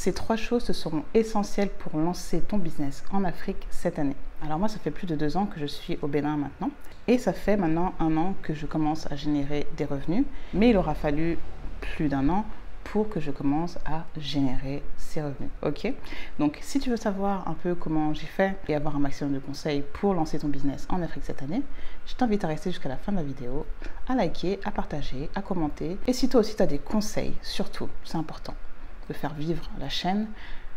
ces 3 choses te seront essentielles pour lancer ton business en Afrique cette année. Alors moi, ça fait plus de 2 ans que je suis au Bénin maintenant. Et ça fait maintenant 1 an que je commence à générer des revenus. Mais il aura fallu plus d'1 an pour que je commence à générer ces revenus. Ok? Donc, si tu veux savoir un peu comment j'ai fait et avoir un maximum de conseils pour lancer ton business en Afrique cette année, je t'invite à rester jusqu'à la fin de la vidéo, à liker, à partager, à commenter. Et si toi aussi tu as des conseils, surtout, c'est important de faire vivre la chaîne.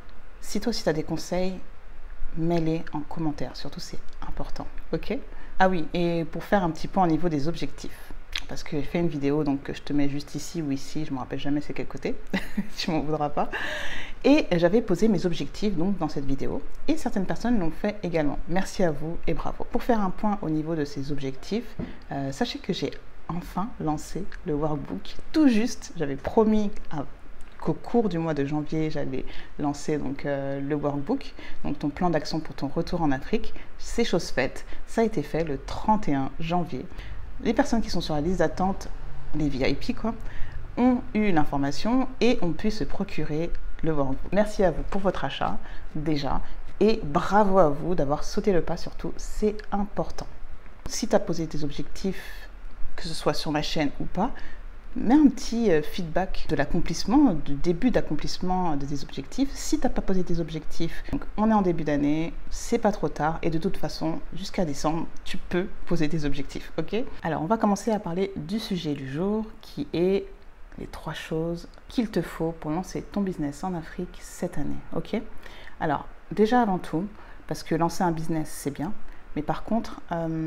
Si toi aussi tu as des conseils, mets-les en commentaire. Surtout, c'est important. Ok? Ah oui, et pour faire un petit point au niveau des objectifs. Parce que j'ai fait une vidéo, donc je te mets juste ici ou ici, je ne me rappelle jamais c'est quel côté, tu m'en voudras pas. Et j'avais posé mes objectifs donc dans cette vidéo, et certaines personnes l'ont fait également. Merci à vous et bravo. Pour faire un point au niveau de ces objectifs, sachez que j'ai enfin lancé le workbook. Tout juste, j'avais promis qu'au cours du mois de janvier, j'allais lancer donc, le workbook, donc ton plan d'action pour ton retour en Afrique. C'est chose faite, ça a été fait le 31 janvier. Les personnes qui sont sur la liste d'attente, les VIP quoi, ont eu l'information et ont pu se procurer le workbook. Merci à vous pour votre achat déjà et bravo à vous d'avoir sauté le pas surtout, c'est important. Si tu as posé tes objectifs, que ce soit sur ma chaîne ou pas, mets un petit feedback de l'accomplissement, du début d'accomplissement de tes objectifs. Si tu n'as pas posé tes objectifs, donc on est en début d'année, c'est pas trop tard et de toute façon, jusqu'à décembre, tu peux poser tes objectifs, ok? Alors, on va commencer à parler du sujet du jour qui est les 3 choses qu'il te faut pour lancer ton business en Afrique cette année, ok? Alors, déjà avant tout, parce que lancer un business, c'est bien, mais par contre,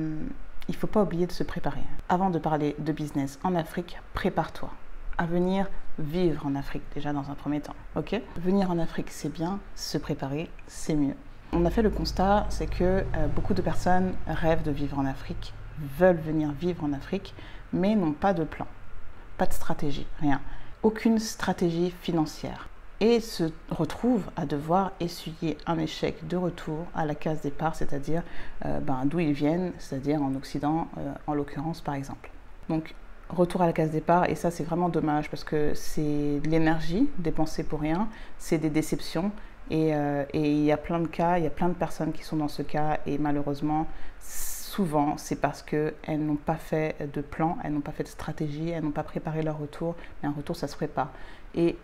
il ne faut pas oublier de se préparer. Avant de parler de business en Afrique, prépare-toi à venir vivre en Afrique déjà dans un premier temps. Ok? Venir en Afrique, c'est bien, se préparer, c'est mieux. On a fait le constat, c'est que beaucoup de personnes rêvent de vivre en Afrique, veulent venir vivre en Afrique, mais n'ont pas de plan, pas de stratégie, rien. Aucune stratégie financière. Et se retrouvent à devoir essuyer un échec de retour à la case départ, c'est-à-dire d'où ils viennent, c'est-à-dire en Occident, en l'occurrence par exemple. Donc retour à la case départ, et ça c'est vraiment dommage parce que c'est de l'énergie dépensée pour rien, c'est des déceptions, et il y a plein de cas, il y a plein de personnes qui sont dans ce cas, et malheureusement, souvent c'est parce qu'elles n'ont pas fait de plan, elles n'ont pas fait de stratégie, elles n'ont pas préparé leur retour, mais un retour ça se prépare. Et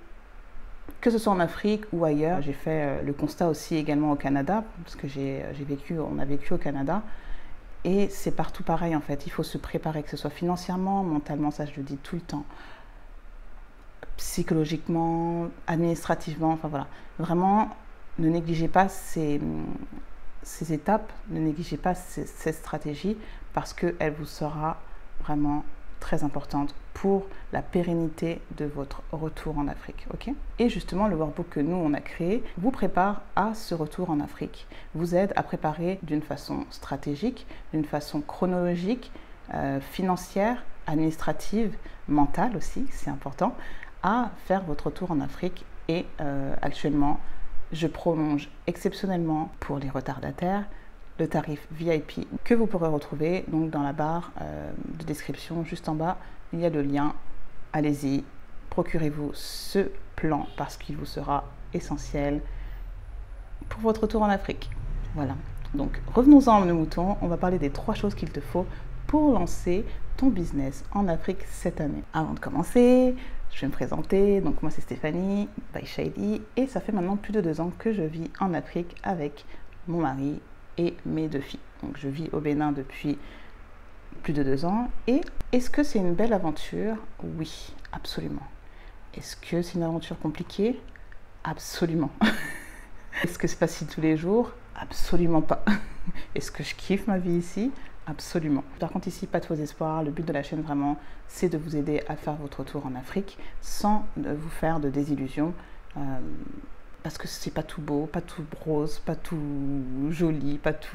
que ce soit en Afrique ou ailleurs, j'ai fait le constat aussi également au Canada, parce que on a vécu au Canada, et c'est partout pareil en fait. Il faut se préparer, que ce soit financièrement, mentalement, ça je le dis tout le temps, psychologiquement, administrativement, enfin voilà. Vraiment, ne négligez pas ces étapes, ne négligez pas ces stratégies, parce qu'elle vous sera vraiment très importante pour la pérennité de votre retour en Afrique, ok? Et justement, le workbook que nous, on a créé, vous prépare à ce retour en Afrique, vous aide à préparer d'une façon stratégique, d'une façon chronologique, financière, administrative, mentale aussi, c'est important, à faire votre retour en Afrique. Et actuellement, je prolonge exceptionnellement pour les retardataires le tarif VIP que vous pourrez retrouver donc dans la barre de description juste en bas. Il y a le lien, allez-y, procurez-vous ce plan parce qu'il vous sera essentiel pour votre retour en Afrique. Voilà, donc revenons-en à nos moutons, on va parler des 3 choses qu'il te faut pour lancer ton business en Afrique cette année. Avant de commencer, je vais me présenter, donc moi c'est Stéphanie, by Shady, et ça fait maintenant plus de 2 ans que je vis en Afrique avec mon mari et mes 2 filles. Donc je vis au Bénin depuis plus de 2 ans. Et est-ce que c'est une belle aventure? Oui, absolument. Est-ce que c'est une aventure compliquée? Absolument. Est-ce que c'est facile tous les jours? Absolument pas. Est-ce que je kiffe ma vie ici? Absolument. Par contre ici, pas de faux espoirs. Le but de la chaîne vraiment, c'est de vous aider à faire votre retour en Afrique sans vous faire de désillusions. Parce que c'est pas tout beau, pas tout rose, pas tout joli, pas tout...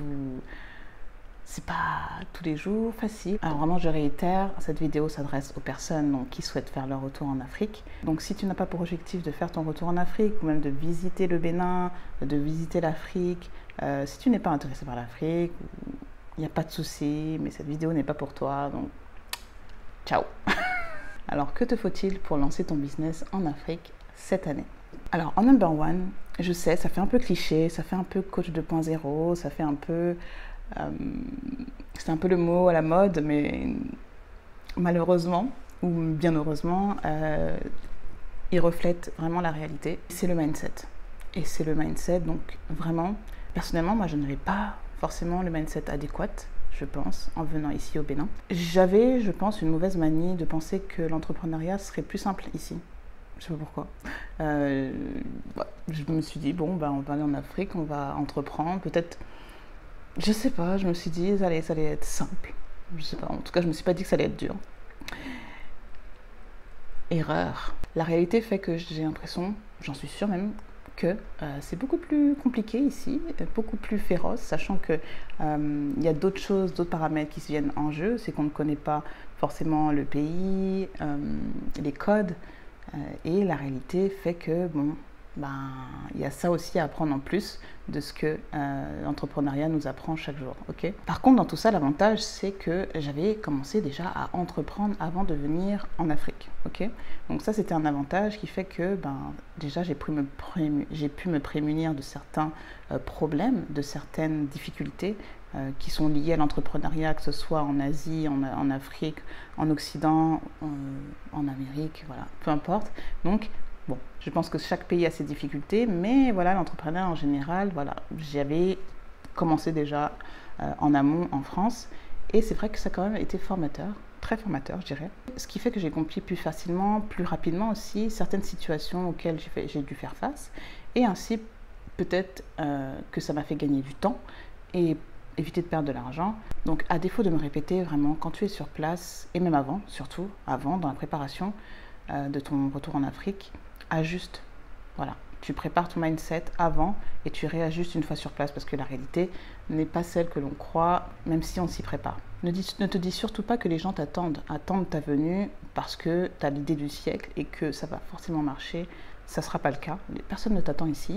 C'est pas tous les jours facile. Alors vraiment, je réitère, cette vidéo s'adresse aux personnes donc, qui souhaitent faire leur retour en Afrique. Donc si tu n'as pas pour objectif de faire ton retour en Afrique, ou même de visiter le Bénin, de visiter l'Afrique, si tu n'es pas intéressé par l'Afrique, il n'y a pas de souci, mais cette vidéo n'est pas pour toi, donc ciao. Alors que te faut-il pour lancer ton business en Afrique cette année? Alors, en number one, je sais, ça fait un peu cliché, ça fait un peu coach 2.0, ça fait un peu... c'est un peu le mot à la mode, mais malheureusement, ou bien heureusement, il reflète vraiment la réalité. C'est le mindset. Et c'est le mindset, donc vraiment, personnellement, moi je n'avais pas forcément le mindset adéquat, je pense, en venant ici au Bénin. J'avais, je pense, une mauvaise manie de penser que l'entrepreneuriat serait plus simple ici. Je sais pas pourquoi. Je me suis dit, bon, on va aller en Afrique, on va entreprendre, peut-être, je sais pas, je me suis dit, ça allait être simple. Je sais pas, en tout cas, je me suis pas dit que ça allait être dur. Erreur. La réalité fait que j'ai l'impression, j'en suis sûre même, que c'est beaucoup plus compliqué ici, beaucoup plus féroce, sachant que y a d'autres choses, d'autres paramètres qui se viennent en jeu. C'est qu'on ne connaît pas forcément le pays, les codes, et la réalité fait que il y a ça aussi à apprendre en plus de ce que l'entrepreneuriat nous apprend chaque jour. Okay. Par contre, dans tout ça, l'avantage, c'est que j'avais commencé déjà à entreprendre avant de venir en Afrique. Okay. Donc ça, c'était un avantage qui fait que déjà, j'ai pu me prémunir de certains problèmes, de certaines difficultés qui sont liées à l'entrepreneuriat, que ce soit en Asie, en Afrique, en Occident, en Amérique, voilà, peu importe. Donc, bon, je pense que chaque pays a ses difficultés, mais voilà, l'entrepreneuriat en général, voilà, j'avais commencé déjà en amont en France, et c'est vrai que ça a quand même été formateur, très formateur, je dirais. Ce qui fait que j'ai compris plus facilement, plus rapidement aussi, certaines situations auxquelles j'ai dû faire face, et ainsi peut-être que ça m'a fait gagner du temps, et éviter de perdre de l'argent. Donc à défaut de me répéter vraiment, quand tu es sur place, et même avant, surtout avant, dans la préparation de ton retour en Afrique, ajuste. Voilà, tu prépares ton mindset avant et tu réajustes une fois sur place parce que la réalité n'est pas celle que l'on croit, même si on s'y prépare. Ne te dis surtout pas que les gens attendent ta venue parce que tu as l'idée du siècle et que ça va forcément marcher. Ça ne sera pas le cas. Personne ne t'attend ici.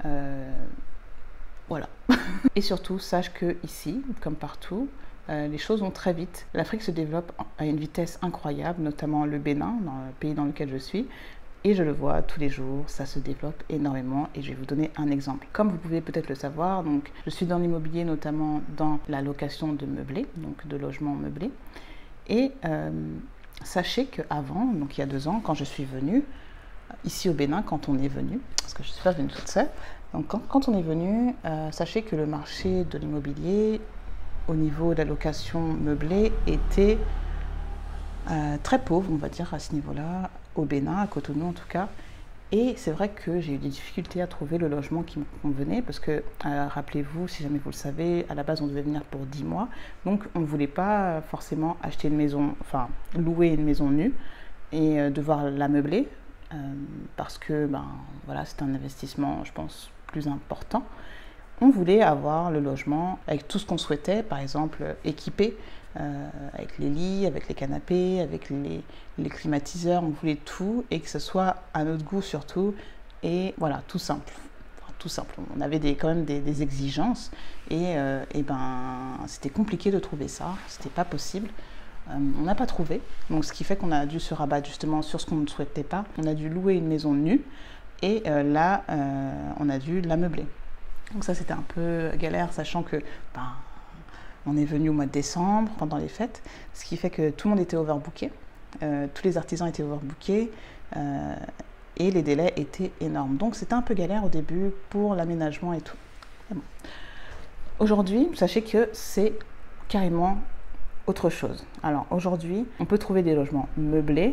Voilà. Et surtout, sache que ici, comme partout, les choses vont très vite. L'Afrique se développe à une vitesse incroyable, notamment le Bénin, dans le pays dans lequel je suis. Et je le vois tous les jours, ça se développe énormément et je vais vous donner un exemple. Comme vous pouvez peut-être le savoir, donc, je suis dans l'immobilier, notamment dans la location de meublés, donc de logements meublés. Et sachez qu'avant, donc il y a 2 ans, quand je suis venue, ici au Bénin, quand on est venu, parce que je ne suis pas venue toute seule, donc quand on est venu, sachez que le marché de l'immobilier, au niveau de la location meublée, était très pauvre, on va dire, à ce niveau-là, au Bénin, à Cotonou en tout cas. Et c'est vrai que j'ai eu des difficultés à trouver le logement qui me convenait parce que, rappelez-vous, si jamais vous le savez, à la base on devait venir pour 10 mois. Donc on ne voulait pas forcément acheter une maison, enfin louer une maison nue et devoir la meubler parce que voilà, c'est un investissement, je pense, plus important. On voulait avoir le logement avec tout ce qu'on souhaitait, par exemple équipé, avec les lits, avec les canapés, avec les climatiseurs, on voulait tout et que ce soit à notre goût surtout et voilà, tout simple. Enfin, tout simple. On avait quand même des exigences et c'était compliqué de trouver ça, c'était pas possible. On n'a pas trouvé, donc ce qui fait qu'on a dû se rabattre justement sur ce qu'on ne souhaitait pas. On a dû louer une maison nue et là, on a dû la meubler. Donc ça, c'était un peu galère, sachant que on est venu au mois de décembre, pendant les fêtes, ce qui fait que tout le monde était overbooké, tous les artisans étaient overbookés et les délais étaient énormes. Donc c'était un peu galère au début pour l'aménagement et tout. Et bon. Aujourd'hui, sachez que c'est carrément autre chose. Alors aujourd'hui, on peut trouver des logements meublés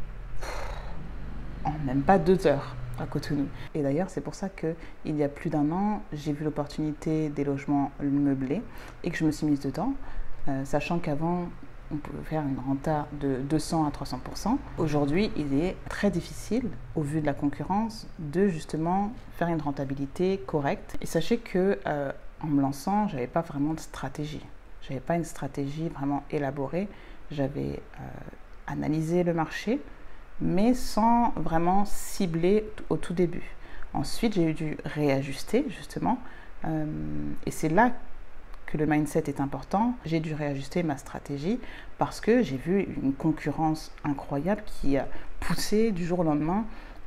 en même pas 2 heures à Cotonou. Et d'ailleurs, c'est pour ça qu'il y a plus d'1 an, j'ai vu l'opportunité des logements meublés et que je me suis mise dedans, sachant qu'avant, on pouvait faire une renta de 200 à 300%. Aujourd'hui, il est très difficile, au vu de la concurrence, de justement faire une rentabilité correcte. Et sachez que en me lançant, je n'avais pas vraiment de stratégie. Je n'avais pas une stratégie vraiment élaborée. J'avais analysé le marché, mais sans vraiment cibler au tout début. Ensuite, j'ai dû réajuster, justement, et c'est là que le mindset est important. J'ai dû réajuster ma stratégie parce que j'ai vu une concurrence incroyable qui a poussé du jour au lendemain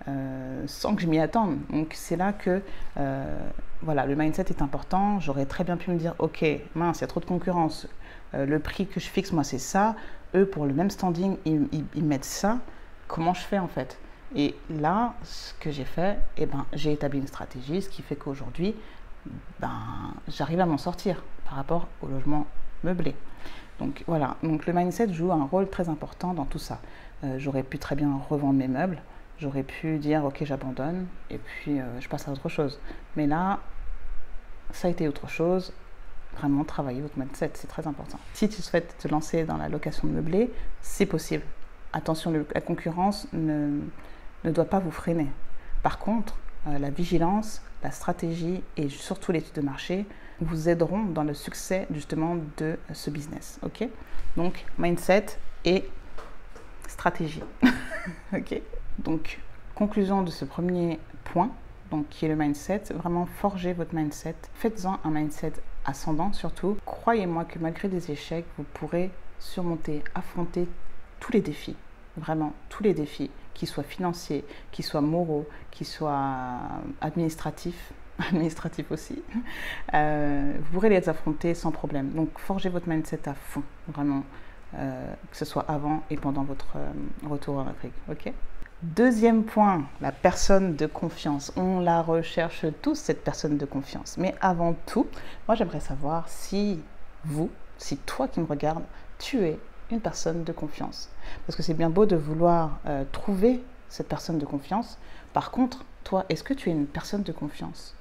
sans que je m'y attende. Donc c'est là que voilà, le mindset est important. J'aurais très bien pu me dire, ok, mince, il y a trop de concurrence. Le prix que je fixe, moi, c'est ça. Eux, pour le même standing, ils mettent ça. Comment je fais en fait? Et là, ce que j'ai fait, eh ben, j'ai établi une stratégie, ce qui fait qu'aujourd'hui, ben, j'arrive à m'en sortir par rapport au logement meublé. Donc voilà, donc le mindset joue un rôle très important dans tout ça. J'aurais pu très bien revendre mes meubles, j'aurais pu dire ok j'abandonne et puis je passe à autre chose. Mais là, ça a été autre chose. Vraiment travailler votre mindset, c'est très important. Si tu souhaites te lancer dans la location de meublé, c'est possible. Attention, la concurrence ne doit pas vous freiner. Par contre, la vigilance, la stratégie et surtout l'étude de marché vous aideront dans le succès justement de ce business. Ok? Donc, mindset et stratégie. Ok? Donc, conclusion de ce premier point, donc qui est le mindset, vraiment forgez votre mindset. Faites-en un mindset ascendant surtout. Croyez-moi que malgré des échecs, vous pourrez surmonter, affronter tous les défis, vraiment tous les défis, qu'ils soient financiers, qu'ils soient moraux, qu'ils soient administratifs aussi, vous pourrez les affronter sans problème. Donc forgez votre mindset à fond, vraiment, que ce soit avant et pendant votre retour en Afrique. Ok? Deuxième point, la personne de confiance. On la recherche tous, cette personne de confiance. Mais avant tout, moi j'aimerais savoir si toi qui me regardes, tu es une personne de confiance. Parce que c'est bien beau de vouloir trouver cette personne de confiance. Par contre, toi, est-ce que tu es une personne de confiance?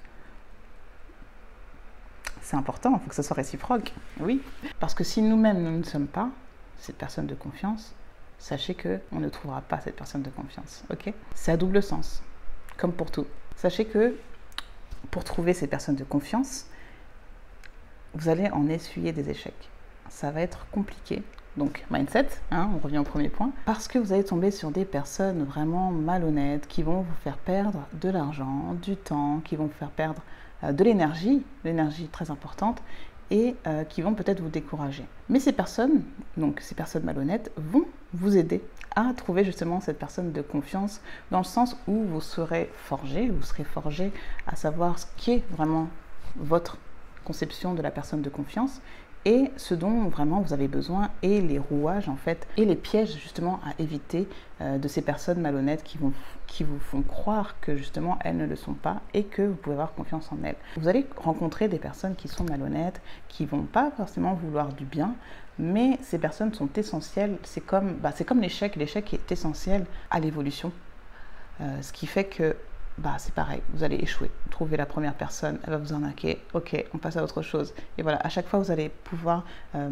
C'est important, il faut que ce soit réciproque. Oui. Parce que si nous-mêmes, nous ne sommes pas cette personne de confiance, sachez qu'on ne trouvera pas cette personne de confiance. Ok? C'est à double sens, comme pour tout. Sachez que pour trouver ces personnes de confiance, vous allez en essuyer des échecs. Ça va être compliqué. Donc, mindset, on revient au premier point, parce que vous allez tomber sur des personnes vraiment malhonnêtes qui vont vous faire perdre de l'argent, du temps, qui vont vous faire perdre de l'énergie très importante, et qui vont peut-être vous décourager. Mais ces personnes, donc ces personnes malhonnêtes, vont vous aider à trouver justement cette personne de confiance, dans le sens où vous serez forgé à savoir ce qui est vraiment votre conception de la personne de confiance, et ce dont vraiment vous avez besoin, et les rouages en fait, et les pièges justement à éviter de ces personnes malhonnêtes qui vous font croire que justement elles ne le sont pas et que vous pouvez avoir confiance en elles. Vous allez rencontrer des personnes qui sont malhonnêtes, qui vont pas forcément vouloir du bien, mais ces personnes sont essentielles. C'est comme l'échec est essentiel à l'évolution, ce qui fait que c'est pareil, vous allez échouer. Trouvez la première personne, elle va vous arnaquer, ok, on passe à autre chose. Et voilà, à chaque fois, vous allez pouvoir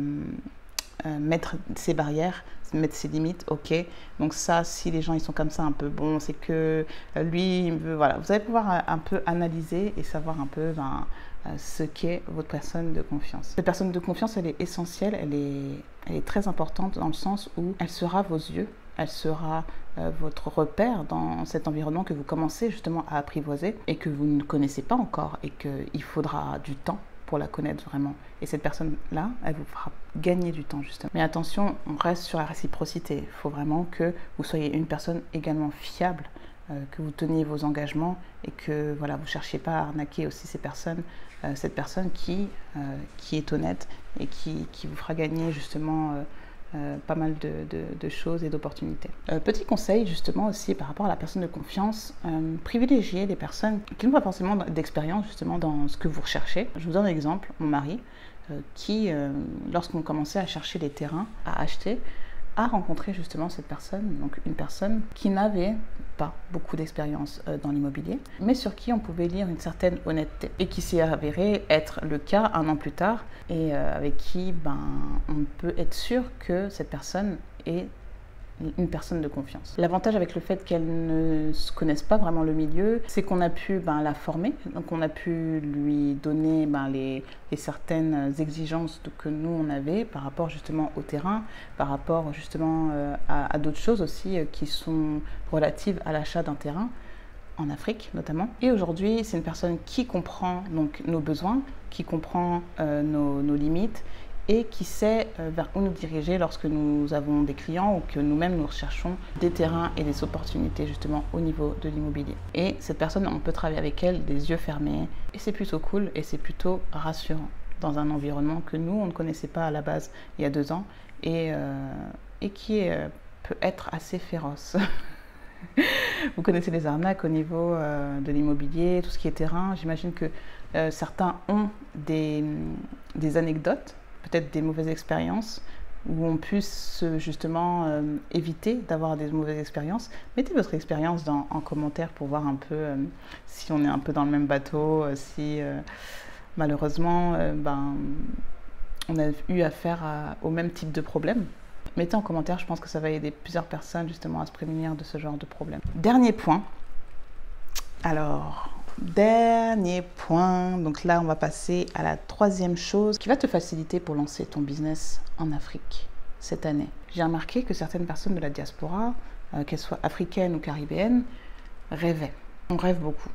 mettre ses barrières, mettre ses limites, ok. Donc ça, si les gens ils sont comme ça un peu, bon, c'est que lui, voilà. Vous allez pouvoir un peu analyser et savoir un peu ce qu'est votre personne de confiance. Cette personne de confiance, elle est essentielle, elle est très importante dans le sens où elle sera vos yeux, elle sera votre repère dans cet environnement que vous commencez justement à apprivoiser et que vous ne connaissez pas encore et qu'il faudra du temps pour la connaître vraiment. Et cette personne-là, elle vous fera gagner du temps justement. Mais attention, on reste sur la réciprocité. Il faut vraiment que vous soyez une personne également fiable, que vous teniez vos engagements et que voilà, vous ne cherchiez pas à arnaquer aussi ces personnes, cette personne qui est honnête et qui vous fera gagner justement pas mal de choses et d'opportunités. Petit conseil justement aussi par rapport à la personne de confiance, privilégiez les personnes qui n'ont pas forcément d'expérience justement dans ce que vous recherchez. Je vous donne un exemple, mon mari qui, lorsqu'on commençait à chercher des terrains à acheter, a rencontré justement cette personne, donc une personne qui n'avait pas beaucoup d'expérience dans l'immobilier, mais sur qui on pouvait lire une certaine honnêteté et qui s'est avéré être le cas un an plus tard et avec qui on peut être sûr que cette personne est une personne de confiance. L'avantage avec le fait qu'elle ne connaisse pas vraiment le milieu, c'est qu'on a pu la former, donc on a pu lui donner les certaines exigences que nous on avait par rapport justement au terrain, par rapport justement à d'autres choses aussi qui sont relatives à l'achat d'un terrain, en Afrique notamment. Et aujourd'hui, c'est une personne qui comprend donc nos besoins, qui comprend nos limites et qui sait vers où nous diriger lorsque nous avons des clients ou que nous-mêmes nous recherchons des terrains et des opportunités justement au niveau de l'immobilier. Et cette personne, on peut travailler avec elle les yeux fermés et c'est plutôt cool et c'est plutôt rassurant dans un environnement que nous, on ne connaissait pas à la base il y a 2 ans et qui peut être assez féroce. Vous connaissez les arnaques au niveau de l'immobilier, tout ce qui est terrain. J'imagine que certains ont des anecdotes, peut-être des mauvaises expériences, où on puisse justement éviter d'avoir des mauvaises expériences. Mettez votre expérience en commentaire pour voir un peu si on est un peu dans le même bateau, si malheureusement on a eu affaire au même type de problème. Mettez en commentaire, je pense que ça va aider plusieurs personnes justement à se prémunir de ce genre de problème. Dernier point. Alors, dernier point. Donc là, on va passer à la 3e chose qui va te faciliter pour lancer ton business en Afrique cette année. J'ai remarqué que certaines personnes de la diaspora, qu'elles soient africaines ou caribéennes, rêvaient. On rêve beaucoup.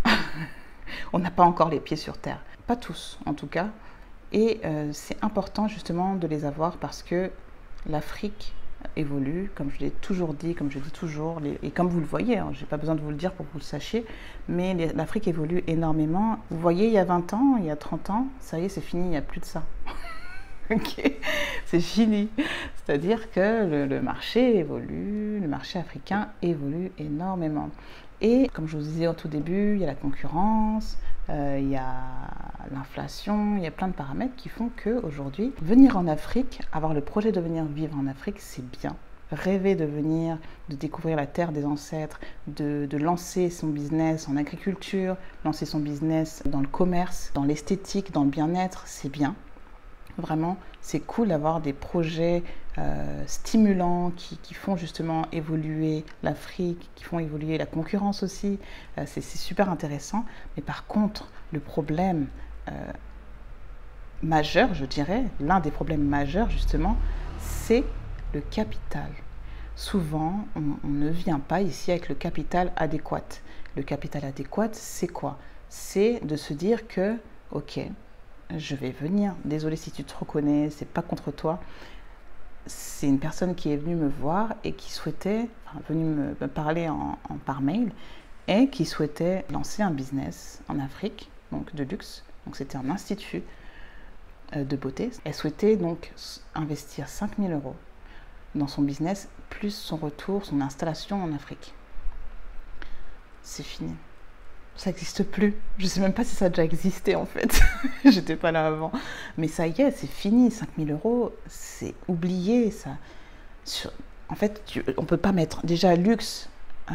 On n'a pas encore les pieds sur terre. Pas tous, en tout cas. Et c'est important justement de les avoir parce que l'Afrique évolue, comme je l'ai toujours dit, comme je dis toujours, et comme vous le voyez, hein, je n'ai pas besoin de vous le dire pour que vous le sachiez, mais l'Afrique évolue énormément. Vous voyez, il y a 20 ans, il y a 30 ans, ça y est, c'est fini, il n'y a plus de ça. Ok, c'est fini. C'est-à-dire que le marché évolue, le marché africain évolue énormément. Et comme je vous disais au tout début, il y a la concurrence, il y a l'inflation, il y a plein de paramètres qui font qu'aujourd'hui, venir en Afrique, avoir le projet de venir vivre en Afrique, c'est bien. Rêver de venir, de découvrir la terre des ancêtres, de lancer son business en agriculture, lancer son business dans le commerce, dans l'esthétique, dans le bien-être, c'est bien. Vraiment, c'est cool d'avoir des projets stimulants qui font justement évoluer l'Afrique, qui font évoluer la concurrence aussi. C'est super intéressant. Mais par contre, le problème majeur, je dirais, l'un des problèmes majeurs justement, c'est le capital. Souvent, on ne vient pas ici avec le capital adéquat. Le capital adéquat, c'est quoi? C'est de se dire que, ok, je vais venir, désolé si tu te reconnais, c'est pas contre toi. C'est une personne qui est venue me voir et qui souhaitait, venue me parler par mail et qui souhaitait lancer un business en Afrique, donc de luxe. Donc c'était un institut de beauté. Elle souhaitait donc investir 5 000 € dans son business, plus son retour, son installation en Afrique. C'est fini. Ça n'existe plus. Je ne sais même pas si ça a déjà existé en fait. J'étais pas là avant. Mais ça y est, c'est fini. 5 000 €, c'est oublié. Ça. En fait, on ne peut pas mettre déjà luxe.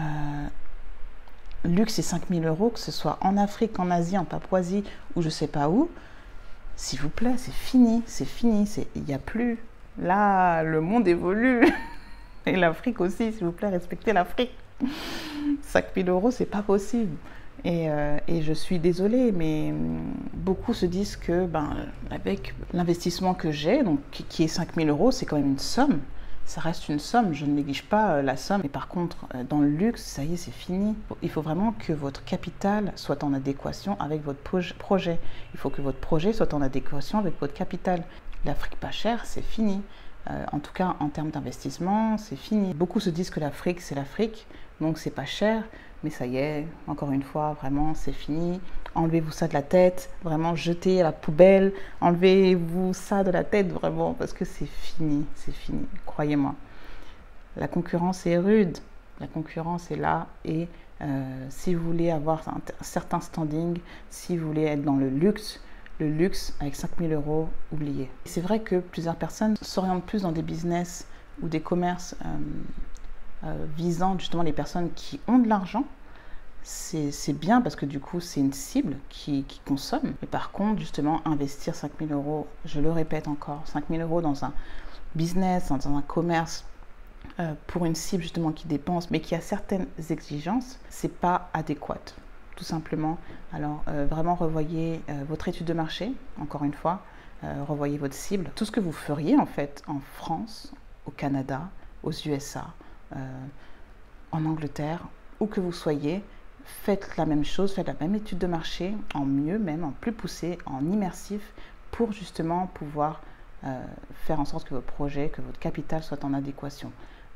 Luxe c'est 5 000 €, que ce soit en Afrique, en Asie, en Papouasie ou je ne sais pas où. S'il vous plaît, c'est fini. C'est fini. Il n'y a plus. Là, le monde évolue. Et l'Afrique aussi, s'il vous plaît, respectez l'Afrique. 5 000 €, c'est pas possible. Et je suis désolée, mais beaucoup se disent que avec l'investissement que j'ai, donc qui est 5 000 €, c'est quand même une somme. Ça reste une somme, je ne néglige pas la somme. Mais par contre, dans le luxe, ça y est, c'est fini. Il faut vraiment que votre capital soit en adéquation avec votre projet. Il faut que votre projet soit en adéquation avec votre capital. L'Afrique pas chère, c'est fini. En tout cas, en termes d'investissement, c'est fini. Beaucoup se disent que l'Afrique, c'est l'Afrique, donc c'est pas cher. Mais ça y est, encore une fois, vraiment, c'est fini. Enlevez-vous ça de la tête, vraiment, jetez à la poubelle. Enlevez-vous ça de la tête, vraiment, parce que c'est fini, croyez-moi. La concurrence est rude, la concurrence est là. Et si vous voulez avoir un certain standing, si vous voulez être dans le luxe avec 5 000 €, oubliez. C'est vrai que plusieurs personnes s'orientent plus dans des business ou des commerces visant justement les personnes qui ont de l'argent. C'est bien parce que du coup c'est une cible qui consomme. Mais par contre justement investir 5 000 €, je le répète encore, 5 000 € dans un business, dans un commerce pour une cible justement qui dépense mais qui a certaines exigences, c'est pas adéquat tout simplement. Alors vraiment revoyez votre étude de marché, encore une fois, revoyez votre cible, tout ce que vous feriez en fait en France, au Canada, aux USA, en Angleterre, où que vous soyez, faites la même chose, faites la même étude de marché, en mieux même, en plus poussé, en immersif, pour justement pouvoir faire en sorte que votre projet, que votre capital soit en adéquation.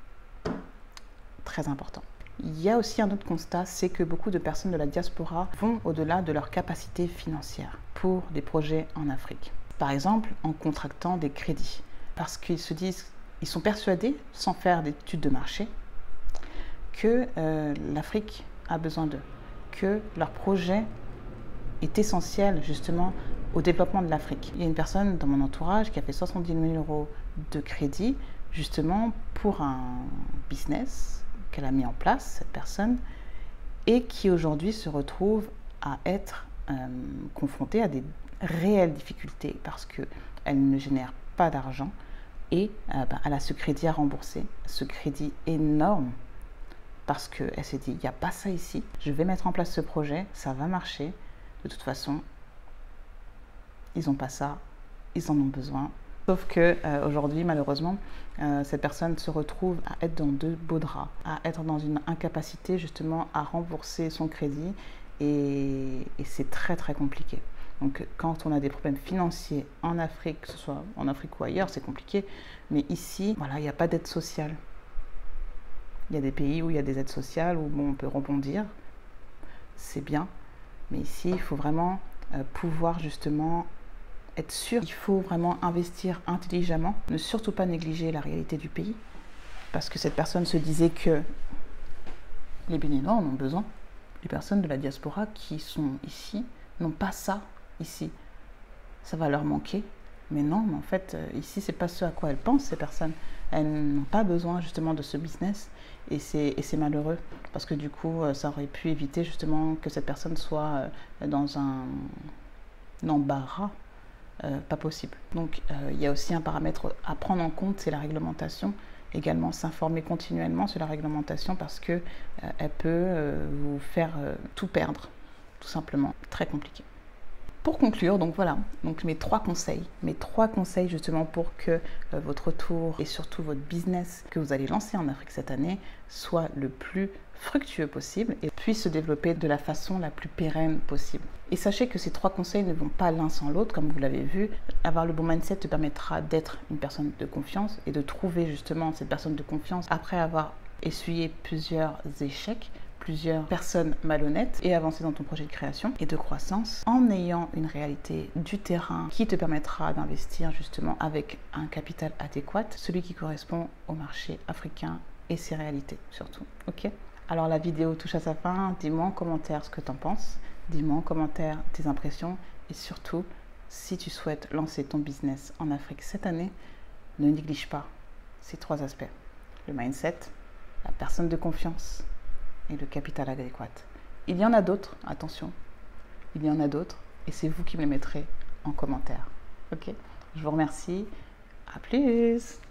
Très important. Il y a aussi un autre constat, c'est que beaucoup de personnes de la diaspora vont au-delà de leur capacité financière pour des projets en Afrique. Par exemple, en contractant des crédits. Parce qu'ils se disent, ils sont persuadés, sans faire d'études de marché, que l'Afrique a besoin d'eux, que leur projet est essentiel justement au développement de l'Afrique. Il y a une personne dans mon entourage qui a fait 70 000 € de crédit justement pour un business qu'elle a mis en place, cette personne, et qui aujourd'hui se retrouve à être confrontée à des réelles difficultés parce qu'elle ne génère pas d'argent et elle a ce crédit à rembourser, ce crédit énorme, parce qu'elle s'est dit, il n'y a pas ça ici, je vais mettre en place ce projet, ça va marcher, de toute façon, ils n'ont pas ça, ils en ont besoin. Sauf qu'aujourd'hui, malheureusement, cette personne se retrouve à être dans de beaux draps, à être dans une incapacité justement à rembourser son crédit et c'est très très compliqué. Donc quand on a des problèmes financiers en Afrique, que ce soit en Afrique ou ailleurs, c'est compliqué. Mais ici, voilà, il n'y a pas d'aide sociale. Il y a des pays où il y a des aides sociales, où bon, on peut rebondir, c'est bien. Mais ici, il faut vraiment pouvoir justement être sûr. Il faut vraiment investir intelligemment, ne surtout pas négliger la réalité du pays. Parce que cette personne se disait que les Béninois en ont besoin. Les personnes de la diaspora qui sont ici n'ont pas ça ici. Ça va leur manquer. Mais non, mais en fait, ici, c'est pas ce à quoi elles pensent, ces personnes. Elles n'ont pas besoin justement de ce business et c'est malheureux parce que du coup, ça aurait pu éviter justement que cette personne soit dans un embarras pas possible. Donc, il y a aussi un paramètre à prendre en compte, c'est la réglementation. Également, s'informer continuellement sur la réglementation parce que elle peut vous faire tout perdre, tout simplement. Très compliqué. Pour conclure, donc voilà, donc mes trois conseils justement pour que votre retour et surtout votre business que vous allez lancer en Afrique cette année soit le plus fructueux possible et puisse se développer de la façon la plus pérenne possible. Et sachez que ces trois conseils ne vont pas l'un sans l'autre, comme vous l'avez vu. Avoir le bon mindset te permettra d'être une personne de confiance et de trouver justement cette personne de confiance après avoir essuyé plusieurs échecs, plusieurs personnes malhonnêtes et avancer dans ton projet de création et de croissance en ayant une réalité du terrain qui te permettra d'investir justement avec un capital adéquat, celui qui correspond au marché africain et ses réalités surtout. Ok ? Alors la vidéo touche à sa fin, dis-moi en commentaire ce que tu en penses, dis-moi en commentaire tes impressions et surtout si tu souhaites lancer ton business en Afrique cette année, ne néglige pas ces trois aspects, le mindset, la personne de confiance et le capital adéquat. Il y en a d'autres, attention, il y en a d'autres et c'est vous qui me les mettrez en commentaire. Ok ? Je vous remercie, à plus.